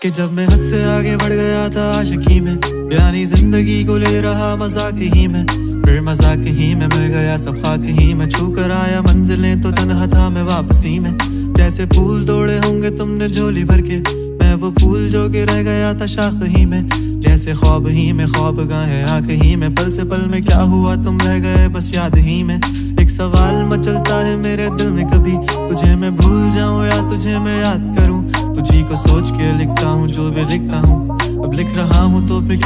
कि जब मैं हद से आगे बढ़ गया था आशिकी में, यानी जिंदगी को ले रहा मजाक ही में, फिर मजाक ही में मिल गया सब खाक ही में। छू कर आया मंजिलें तो तन्हा था मैं वापसी में। जैसे फूल तोड़े होंगे तुमने झोली भर के, मैं वो फूल जो के रह गया था शाख ही में। जैसे ख्वाब ही में ख्वाब गाहे आँख ही में, पल से पल में क्या हुआ तुम रह गए बस याद ही में। एक सवाल मचलता है मेरे दिल में, कभी तुझे मैं भूल जाऊं या तुझे मैं याद करूं। तुझी को सोच के लिखता हूँ जो भी लिखता हूँ, अब लिख रहा हूँ तो फिर